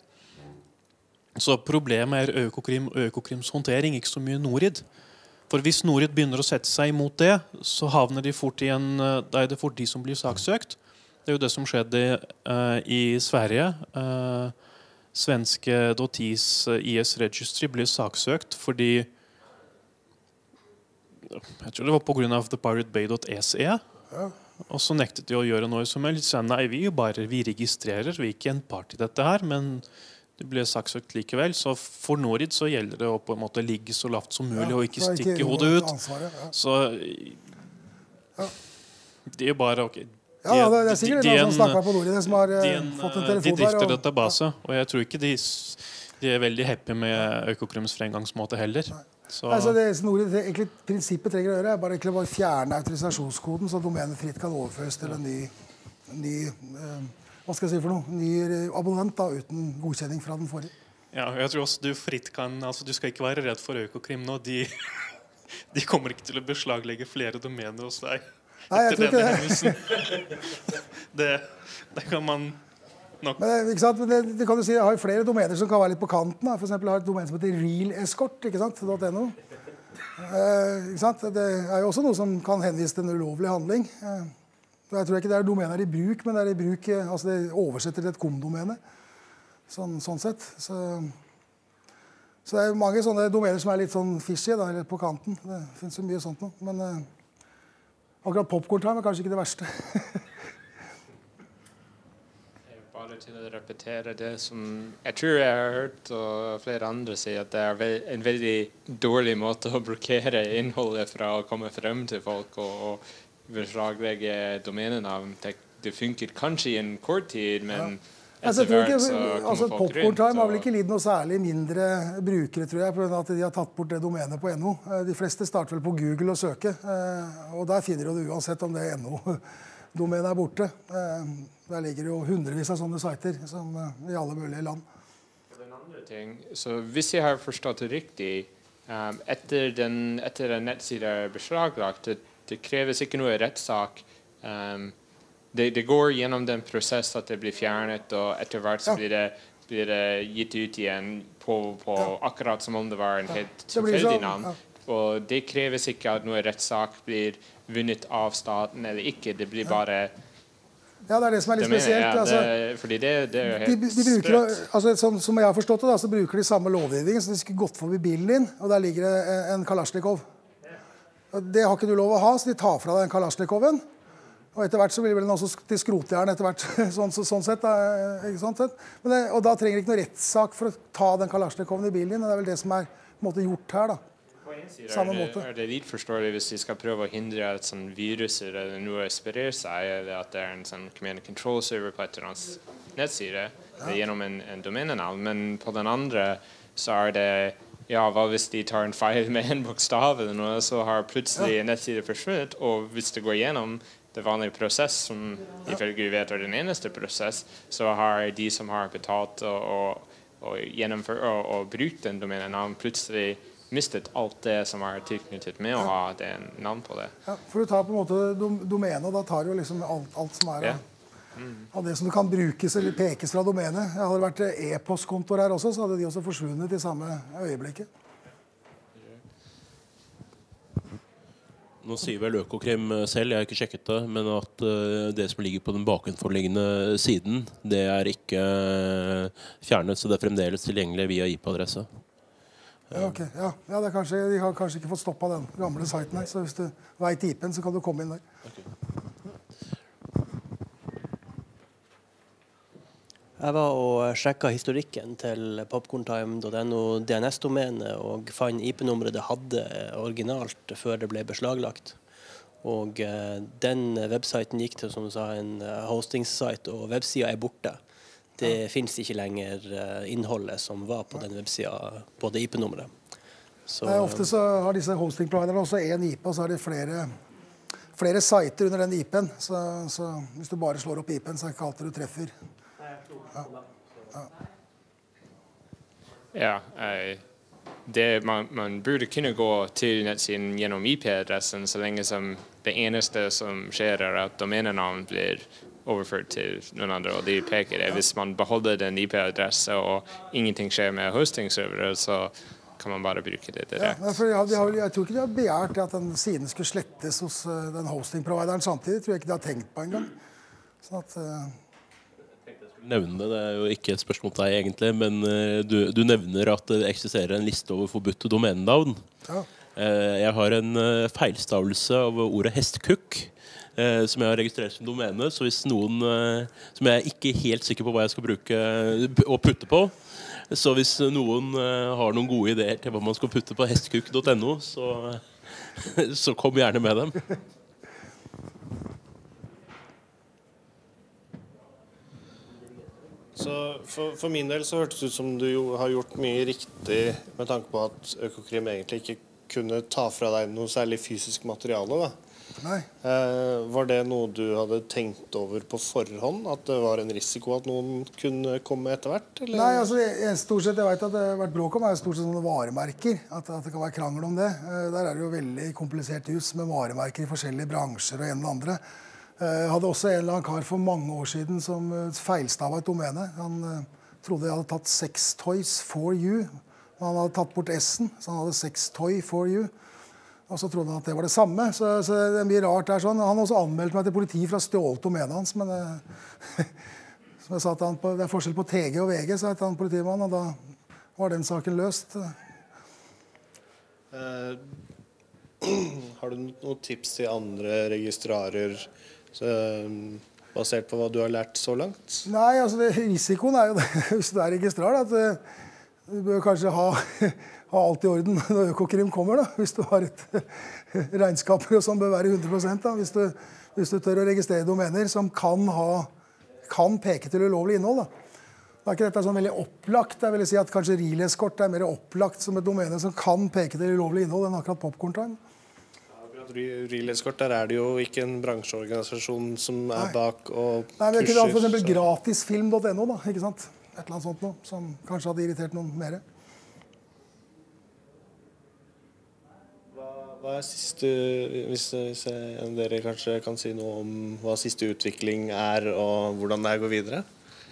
S9: Så problemet er Økokrim og Økokrims håndtering, ikke så mye Norid. For hvis Norid begynner å sette seg imot det, så havner de fort igjen, da er det fort de som blir saksøkt. Det er jo det som skjedde uh, i Sverige. Uh, svenske Dotis uh, I S Registry ble saksøkt fordi jeg tror det var på grunn av the pirate bay dot se. Ja. Og så nektet de å gjøre noe som er litt sånn, nei, vi, bare, vi registrerer, vi er ikke en part i dette her, men det ble saksøkt likevel, så for Norid så gjelder det å på en måte ligge så lavt som mulig ja, og ikke stikke ikke hodet ut. Ansvaret, ja. Så ja. det er bare ok. De,
S2: ja, ja, det er sikkert de, de, noen som snakker på Norid som har de, fått en telefon
S9: de drifter
S2: der. Og,
S9: database, ja. og jeg tror ikke de, de er veldig happy med Økokrims fremgangsmåte heller.
S2: Nei.
S9: Så.
S2: Altså det som Norid egentlig prinsippet trenger å gjøre er bare, bare fjerne autorisasjonskoden så domenet fritt kan overføres til en ny, ny eh, hva skal jeg si for noe? Ny abonnent da, uten godkjenning fra den forrige.
S9: Ja, jeg tror også du fritt kan, altså du skal ikke være redd for Økokrim nå. De, de kommer ikke til å beslaglegge flere domener hos deg.
S2: Nei, jeg tror ikke det.
S9: det. Det kan man nok.
S2: Men, ikke sant? Men det, det kan du si, jeg har flere domener som kan være litt på kanten. Da. For eksempel har jeg et domen som heter realescort, ikke sant? .no. Eh, ikke sant? Det er jo også noe som kan henvise til en ulovlig handling. Eh, Jeg tror ikke det er domener i bruk, men det er i bruk, altså det oversetter til et kom-domene. Sånn, sånn sett. Så, så det er mange sånne domener som er litt sånn fishy, da, eller på kanten. Det finnes jo mye sånt nå. Men eh, akkurat popcorn-time er kanskje ikke det verste.
S6: Bare til å repetere det som jeg tror jeg har hørt og flere andre si, at det er en veldig dårlig måte å blokkere innholdet fra å komme frem til folk og, og beslaglegge domenenavn. Det funker kanskje i en kort tid, men ja.
S2: altså,
S6: etter hvert så
S2: kommer
S6: altså,
S2: folk rundt. Popcorn-time har vel ikke lidd noe særlig mindre brukere, tror jeg, på grunn av at de har tatt bort det domenet på N O. De fleste starter vel på Google og søker, og der finner du det uansett om det N O-domenet er borte. Der ligger jo hundrevis av sånne sider som i alle mulige land.
S6: En andre ting, så hvis jeg har forstått det riktig, um, etter, den, etter en nettside er beslaglagt, det, det kreves ikke noe rettssak. Um, det, det går gjennom den prosess at det blir fjernet, og etter hvert så blir det, blir det gitt ut igjen på, på ja. akkurat som om det var en helt tilfeldig navn. Ja. Og det kreves ikke at noe rettssak blir vunnet av staten eller ikke. Det blir bare
S2: Ja, det er det som er litt
S6: Det mener
S2: spesielt.
S6: jeg,
S2: Altså,
S6: det, fordi det, det er jo
S2: de,
S6: helt
S2: de bruker,
S6: sprøtt.
S2: altså, sånn som jeg har forstått det, da, så bruker de samme lovgivningen, så de skulle gått forbi bilen din, og der ligger det en, en Kalashnikov. Og det har ikke du lov å ha, så de tar fra deg den Kalashnikkoven. Og etter hvert så blir den også til skrotjern etter hvert, sånn, så, sånn sett. Da, ikke sånn sett. Men det, og da trenger de ikke noe rettssak for å ta den Kalashnikkoven i bilen din. Det er vel det som er på en måte, gjort her, da. Samme
S6: er,
S2: måte.
S6: det, er det litt forståelig hvis de skal prøve å hindre at sånn viruser eller noe sprer seg, eller at det er en sånn command and control server på et eller annet nettside ja. gjennom en, en domenenavn, men på den andre så er det ja, hva hvis de tar en feil med en bokstav eller noe, så har plutselig ja. en nettside forsvunnet, og hvis det går gjennom det vanlige prosess, som ifølge vi vet er den eneste prosess, så har de som har betalt og, og, og, gjennomfør, og, og brukt den domenenavn plutselig mistet alt det som er tilknyttet med å ha det navn på det.
S2: Ja, for du tar på en måte dom, domenet, og da tar du jo liksom alt, alt som er
S6: ja.
S2: av, mm. av det som kan brukes eller pekes fra domenet. Jeg hadde det vært e-postkontor her også, så hadde de også forsvunnet i samme øyeblikket.
S8: Nå sier vel Økokrim selv, jeg har ikke sjekket det, men at uh, det som ligger på den bakenforliggende siden, det er ikke uh, fjernet, så det er fremdeles tilgjengelig via I P-adresse.
S2: Ja, okay. ja, ja det er kanskje, de har kanskje ikke fått stoppet den gamle siten her, så hvis du vet I P-en, så kan du komme inn der.
S8: Okay.
S7: Jeg var og sjekket historikken til popcorntime punkt no D N S-domenet og fant I P-nummeret det hadde originalt før det ble beslaglagt. Og eh, den websiten gikk til, som du sa, en hosting-site, og websiden er borte. Det ja. finnes ikke lenger uh, innholdet som var på den websiden på det I P-nummeret.
S2: Nei, ofte så har disse hosting-providerne også en I P, og så har de flere, flere sider under den I P-en. Så, så hvis du bare slår opp I P-en, så er det ikke alltid du treffer. Ja. Ja.
S6: ja eh, det, man, man burde kunne gå til nettsiden gjennom I P-adressen så lenge som det eneste som skjer er at domenenavn blir overført til noen andre, og de peker det. Hvis man beholder den I P-adresse og ingenting skjer med hosting-servere, så kan man bare bruke det direkte.
S2: Ja, for jeg, jeg, jeg tror ikke de har begjært at den siden skulle slettes hos uh, den hosting-provideren samtidig. Tror jeg ikke de har tenkt på en gang. Sånn at... Uh...
S8: Nevne det, det er jo ikke et spørsmål til deg egentlig, men uh, du, du nevner at det eksisterer en liste over forbudte domenenavn. Ja. Uh, jeg har en uh, feilstavelse av ordet hestkukk, uh, som jeg har registrert som domene, så hvis noen, uh, som jeg er ikke helt sikker på hva jeg skal bruke uh, å putte på, så hvis noen uh, har noen gode ideer til hva man skal putte på hestkukk punktum no, så, så kom gjerne med dem.
S1: Så for, for min del så hørtes det ut som du jo har gjort mye riktig med tanke på at Økokrim egentlig ikke kunne ta fra deg noe særlig fysisk materiale, da.
S2: Nei.
S1: Eh, var det noe du hadde tenkt over på forhånd? At det var en risiko at noen kunne komme etter hvert? Eller?
S2: Nei, altså jeg, stort sett, jeg vet at det har vært bråk om er stort sett sånne varemerker. At, at det kan være krangel om det. Eh, der er det jo veldig komplisert hus med varemerker i forskjellige bransjer og en eller andre. Jeg hadde også en eller annen kar for mange år siden som feilstavet et domene. Han uh, trodde jeg hadde tatt sex toys for you. Men han hadde tatt bort S-en, så han hadde sex toy for you. Og så trodde han at det var det samme. Så, så det er mye rart der sånn. Han har også anmeldt meg til politiet for å ha stjålet domenet hans. Men uh, som jeg sa til han, på, det er forskjell på T G og V G, sa jeg til han politimannen, og da var den saken løst.
S1: Uh, har du noen tips til andre registrarer? Så, basert på hva du har lært så langt?
S2: Nei, altså det, risikoen er jo det, hvis du er registrar, at du bør kanskje ha, ha alt i orden når Økokrim kommer, da. Hvis du har et regnskaper som bør være hundre prosent, da. Hvis du, hvis du tør å registrere domener som kan, ha, kan peke til ulovlig innhold, da. Da er ikke dette sånn veldig opplagt. Jeg vil si at kanskje Releskort er mer opplagt som et domene som kan peke til ulovlig innhold enn akkurat popcorntime.
S1: Releskort, der er det jo ikke en bransjeorganisasjon som er
S2: Nei.
S1: bak og pusher.
S2: Nei, men jeg kunne hatt for eksempel gratisfilm punktum no, da, ikke sant? Et eller annet sånt noe, som kanskje hadde irritert noen mer.
S1: Hva, hva er siste, hvis, hvis dere kanskje kan si noe om hva siste utvikling er, og hvordan det her går videre?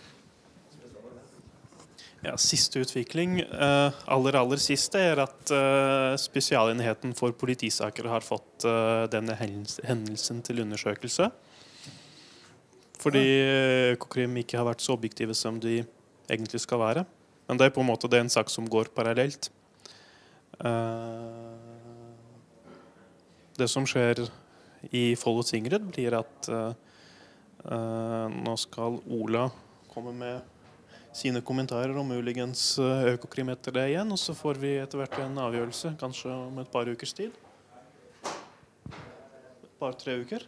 S9: Ja, siste utvikling, uh, aller aller siste, er at uh, spesialenheten for politisaker har fått uh, denne hendelsen til undersøkelse. fordi Økokrim ikke har vært så objektive som de egentlig skal være. Men det er på en måte det er en sak som går parallelt. Uh, det som skjer i Follo tingrett blir at uh, uh, nå skal Ola komme med sine kommentarer om muligens Økokrim etter det igjen, og så får vi etter hvert en avgjørelse, kanskje om et par ukers tid. Et par-tre uker.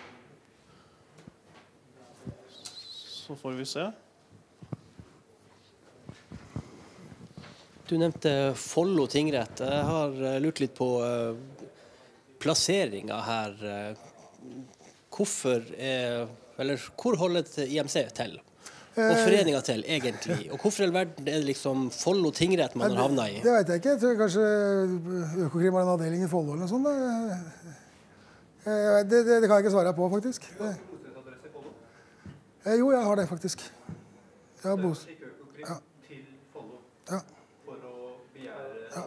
S9: Så får vi se.
S7: Du nevnte Follo tingrett. Jeg har lurt litt på uh, plasseringen her. Hvorfor er, eller hvor holder I M C til? Og foreningen til, egentlig. Og hvorfor i all verden er det liksom Follo tingrett man har havnet i?
S2: Det vet jeg ikke. Jeg tror kanskje Økokrim har en avdeling i Follo eller noe sånt. Det, det, det kan jeg ikke svare på, faktisk. Det. Jo, jeg har det, faktisk. Jeg har bos... Ja. Ja. Ja.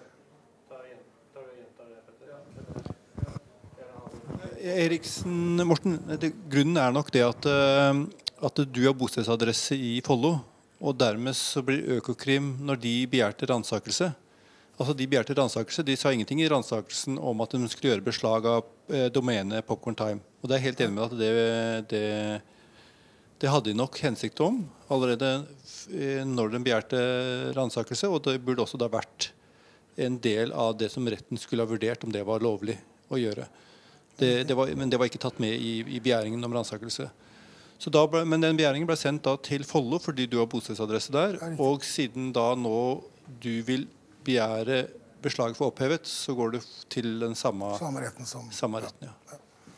S4: Eriksen, Morten, det, grunnen er nok det at at du har bostedsadresse i Follo, og dermed så blir Økokrim, når de begjærte ransakelse, altså de begjærte ransakelse, de sa ingenting i ransakelsen om at de skulle gjøre beslag av eh, domenet Popcorn Time. Og det er helt enig med at det, det, det hadde de nok hensikt om allerede eh, når de begjærte ransakelse, og det burde også da vært en del av det som retten skulle ha vurdert om det var lovlig å gjøre. Det, det var, men det var ikke tatt med i, i begjæringen om ransakelse. Så da ble, men den begjæringen ble sendt da til Follo fordi du har bostedsadresse der, og siden da nå du vil begjære beslaget for opphevet, så går du til den samme,
S2: samme retten. Som,
S4: samme retten ja.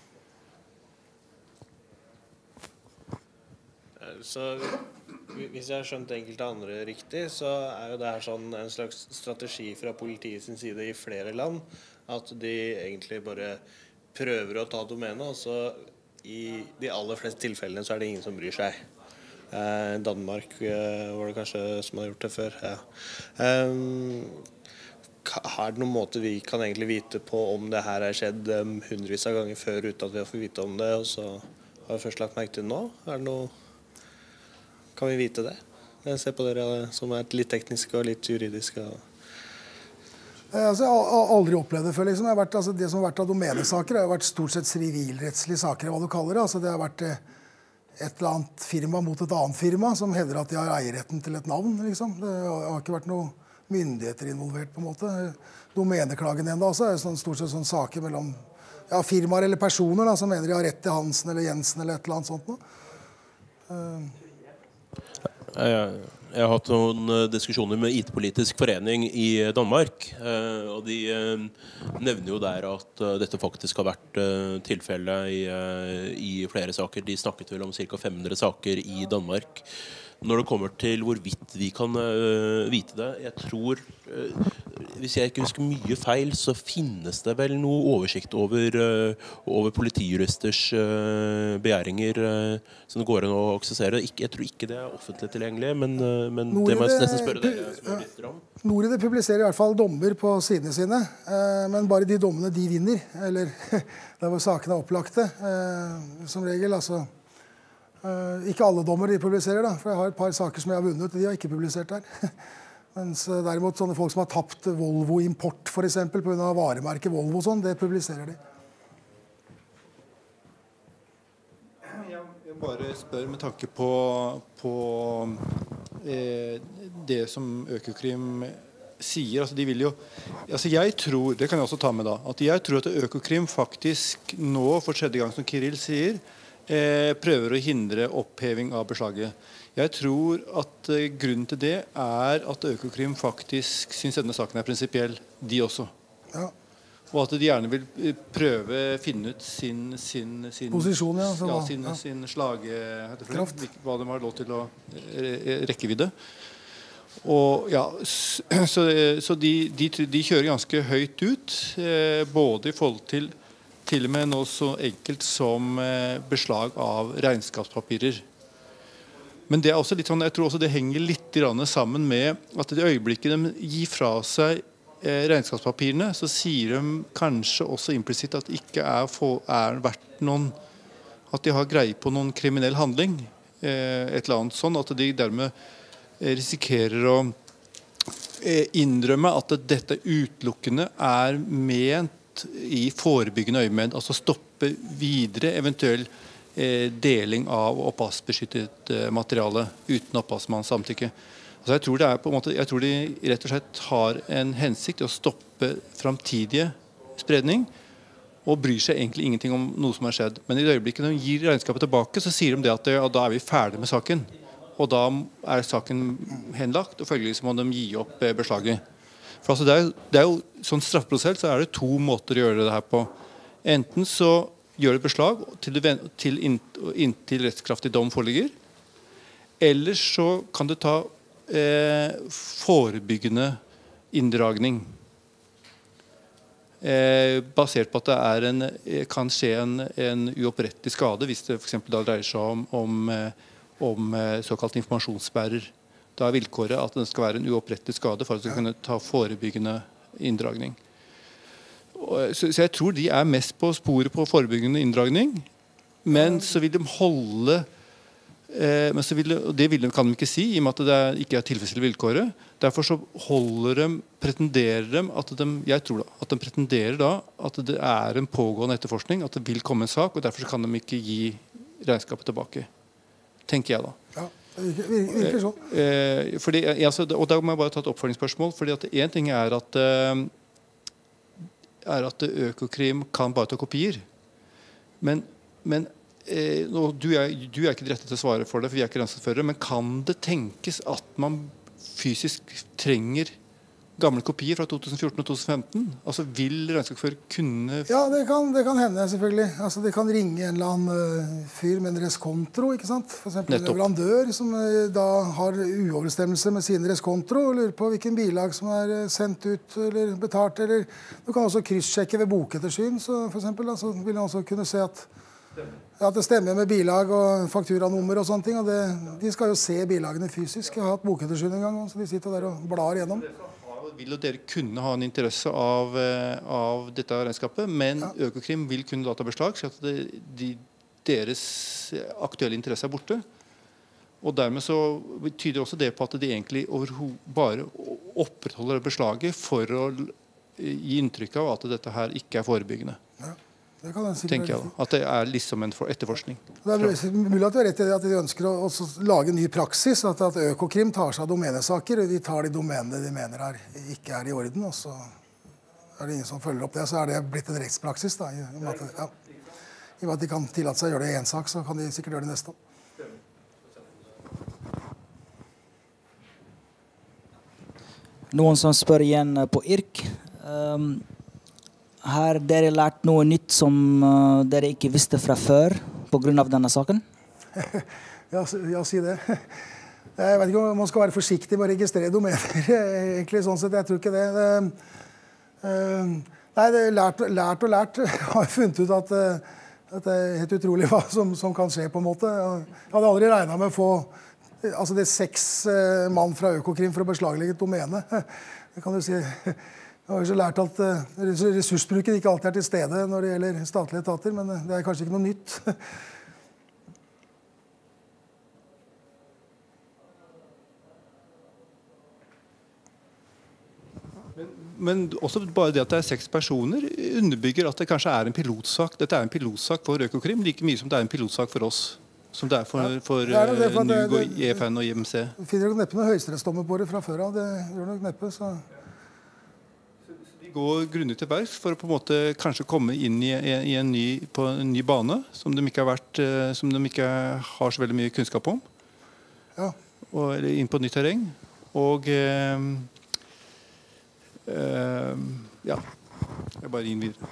S11: Ja. Så hvis jeg har skjønt enkelte andre riktig, så er jo det her sånn en slags strategi fra politiet sin side i flere land, at de egentlig bare prøver å ta domenet, og så i de aller fleste tilfellene så er det ingen som bryr seg. Eh, Danmark eh, var det kanskje som har gjort det før. Ja. Eh, har det noen måte vi kan egentlig vite på om det her har skjedd um, hundrevis av ganger før uten at vi har fått vite om det, og så har vi først lagt merke til det nå? Er det noe... Kan vi vite det? Jeg ser på dere som er litt tekniske og litt juridiske.
S2: Altså, jeg har aldri opplevd det før. Liksom. Det, har vært, altså, det som har vært av domenesaker har vært stort sett sivilrettslige saker, hva du kaller det. Altså, det har vært eh, et eller annet firma mot et annet firma som hevder at de har eierretten til et navn. Liksom. Det har ikke vært noen myndigheter involvert på en måte. Domeneklagen enda også er sånn, stort sett sånne saker mellom ja, firmaer eller personer da, som mener de har rett til Hansen eller Jensen eller et eller annet sånt. Uh.
S8: Jeg, jeg har hatt noen diskusjoner med I T-politisk forening i Danmark, og de nevner jo der at dette faktisk har vært tilfellet i, i flere saker. De snakket vel om ca. fem hundre saker i Danmark. Når det kommer til hvorvidt vi kan uh, vite det, jeg tror, uh, hvis jeg ikke husker mye feil, så finnes det vel noe oversikt over, uh, over politijuristers uh, begjæringer uh, som det går an å aksessere. Ikke, jeg tror ikke det er offentlig tilgjengelig, men, uh, men det må jeg nesten spørre dere som er litt om.
S2: Noride publiserer i hvert fall dommer på sidene sine, uh, men bare de dommene de vinner, eller der hvor sakene er opplagte, uh, som regel, altså. Uh, ikke alle dommer de publiserer da, for jeg har et par saker som jeg har vunnet, de har ikke publisert der. Mens uh, derimot sånne folk som har tapt Volvo Import for eksempel, på grunn av varemerket Volvo sånn, det publiserer de.
S4: Jeg bare spør med tanke på, på eh, det som Økokrim sier, altså de vil jo, altså jeg tror, det kan jeg også ta med da, at jeg tror at Økokrim faktisk nå, for tredje gang som Kirill sier, Eh, prøver å hindre oppheving av beslaget. Jeg tror at eh, grunnen til det er at Økokrim faktisk synes denne saken er prinsipiell, de også.
S2: Ja.
S4: Og at de gjerne vil prøve å finne ut sin, sin, sin
S2: posisjon, ja,
S4: ja, sin, ja. sin slage,
S2: kraft.
S4: Hva de har lov til å rekkevidde. Og ja, så, så de, de, de kjører ganske høyt ut, eh, både i forhold til til og med noe så enkelt som eh, beslag av regnskapspapirer. Men det er også litt sånn, jeg tror også det henger litt sammen med at i det øyeblikket de gir fra seg eh, regnskapspapirene, så sier de kanskje også implisitt at det ikke er, for, er vært noen at de har greie på noen kriminell handling, eh, et eller annet sånn, at de dermed eh, risikerer å eh, innrømme at dette utelukkende er ment i forebyggende øyemed, altså stoppe videre eventuell eh, deling av opphavsbeskyttet eh, materiale uten opphavsmannens samtykke. Altså jeg tror det er på en måte, jeg tror de rett og slett har en hensikt til å stoppe framtidige spredning, og bryr seg egentlig ingenting om noe som har skjedd. Men i det øyeblikket de gir regnskapet tilbake, så sier de det at ja, da er vi ferdig med saken. Og da er saken henlagt, og følgelig så må de gi opp eh, beslaget. For altså det er, det er jo sånn straffeprosess, så er det to måter å gjøre det her på. Enten så gjør det beslag til, det, til inntil rettskraftig dom foreligger, eller så kan det ta eh, forebyggende inndragning. Eh, basert på at det er en, kan skje en, en uopprettelig skade hvis det for eksempel da dreier seg om, om, om såkalt informasjonsbærer. Da er vilkåret at det skal være en uopprettelig skade for at det skal kunne ta forebyggende inndragning. Og, så, så jeg tror de er mest på sporet på forebyggende inndragning, men så vil de holde eh, men så vil de, og det vil de, kan de ikke si i og med at det er, ikke er tilfredsstillende vilkåret. Derfor så holder de, pretenderer de at de, jeg tror da, at de pretenderer da at det er en pågående etterforskning, at det vil komme en sak, og derfor så kan de ikke gi regnskapet tilbake. Tenker jeg da.
S2: Ja, det virker sånn.
S4: Eh, fordi, altså, og da må jeg bare ta et oppfølgingsspørsmål, fordi at en ting er at eh, er at Økokrim kan bare ta kopier. Men, men eh, du, er, du er ikke direkte til å svare for det, for vi er ikke regnskapsførere, men kan det tenkes at man fysisk trenger gamle kopier fra to tusen fjorten og to tusen femten? Altså vil regnskapsfører kunne...
S2: Ja, det kan, det kan hende selvfølgelig. Altså, det kan ringe en eller annen uh, fyr med en reskontro, ikke sant? For eksempel
S4: Nettopp.
S2: en leverandør som uh, da har uoverstemmelse med sin reskontro og lurer på hvilken bilag som er uh, sendt ut eller betalt. Eller du kan også kryssjekke ved bokettersyn, så for eksempel, da, så vil man også kunne se at at det stemmer med bilag og fakturanummer og sånne ting. Og det, de skal jo se bilagene fysisk. Jeg har hatt bokettersyn en gang, så de sitter der og blar igjennom.
S4: Vil dere kunne ha en interesse av, av dette regnskapet, men ja. Økokrim vil kunne da ta beslag, så at det, de, deres aktuelle interesse er borte. Og dermed så tyder også det på at de egentlig bare opprettholder beslaget for å gi inntrykk av at dette her ikke er forebyggende.
S2: Ja. Det kan jeg
S4: tenker jeg da, at det er liksom en etterforskning.
S2: Det er mulig at du har rett i det, at de ønsker å også lage en ny praksis, at, at Økokrim tar seg av domenesaker, og de tar de domenene de mener er, ikke er i orden, og så er det ingen som følger opp det, så er det blitt en rettspraksis da, i og med at, ja, i og med at de kan tillate seg å gjøre det i en sak, så kan de sikkert gjøre det neste.
S10: Noen som spør igjen på I R K. Um, Har dere lært noe nytt som uh, dere ikke visste fra før på grunn av denne saken?
S2: ja, ja, si det. Jeg vet ikke om man skal være forsiktig med å registrere domener. Egentlig sånn sett, jeg tror ikke det. det uh, nei, det er lært, lært og lært. Jeg har funnet ut at, uh, at det er helt utrolig hva som, som kan skje på en måte. Jeg hadde aldri regnet med å få altså det er seks uh, mann fra Økokrim for å beslaglegge et domene. Det kan du si. Jeg har også lært at uh, ressursbruken ikke alltid er til stede når det gjelder statlige etater, men uh, det er kanskje ikke noe nytt.
S4: men, men også bare det at det er seks personer underbygger at det kanskje er en pilotsak. Dette er en pilotsak for Økokrim, like mye som det er en pilotsak for oss. Som det er for, ja, for, det er det, for uh, N U G og E F N og I M C.
S2: Du finner nok neppe noen høyesterettsdommer på det fra før av. Det gjør nok neppe, så...
S4: gå grundig til verks for å på en måte kanskje komme inn i, i en ny, på en ny bane som de ikke har vært, som de ikke har så veldig mye kunnskap om.
S2: Ja.
S4: Og, eller inn på nytt terreng. Og eh, eh, ja, jeg bare inn videre.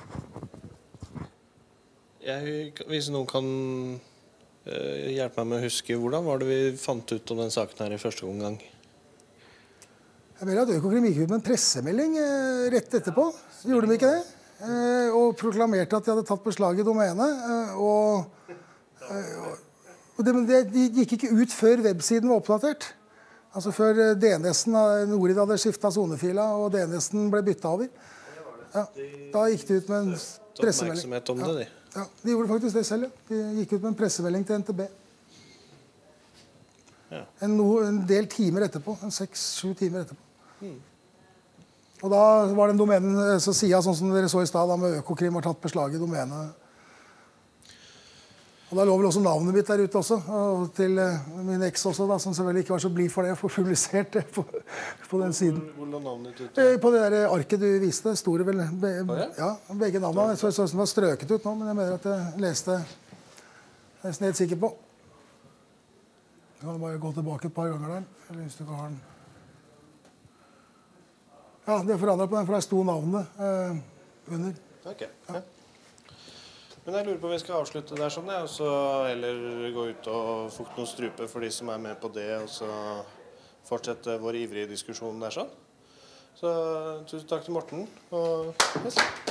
S11: Jeg, hvis noen kan uh, hjelpe meg med å huske, hvordan var det vi fant ut om den saken her i første omgang?
S2: Jeg mener at Økokrim gikk ut med en pressemelding eh, rett etterpå. Gjorde de ikke det? Eh, og proklamerte at de hadde tatt beslag i domenet. Eh, og eh, og det, det, de gikk ikke ut før websiden var oppdatert. Altså før D N S-en, Norid hadde skiftet sonefila, og D N S-en ble byttet over. Ja, da gikk de ut med en pressemelding.
S11: Oppmerksomhet om det, de.
S2: Ja, de gjorde faktisk det selv. Ja. De gikk ut med en pressemelding til N T B.
S11: Ja.
S2: En, no, en del timer etterpå. En seks-sju timer etterpå.
S11: Mm.
S2: Og da var den domenen så sida, sånn som dere så i stad, med Økokrim har tatt beslag i domenet. Og da lå vel også navnet mitt der ute også, og til min eks også, da, som selvfølgelig ikke var så blid for det, for publisert det på, på den siden.
S11: Hvor lå navnet ditt ute?
S2: På det der arket du viste, sto det vel be, ja, begge navnene. Jeg så ut som det var strøket ut nå, men jeg mener at jeg leste jeg er nesten helt sikker på. Jeg kan bare gå tilbake et par ganger der, eller hvis du ikke har den. Ja, det forandret på den, for der sto navnet eh, under.
S11: Ok, ja. Men jeg lurer på om vi skal avslutte der sånn, ja, og så heller gå ut og fukte noen strupe for de som er med på det, og så fortsette vår ivrige diskusjon der sånn. Så tusen takk til Morten, og yes.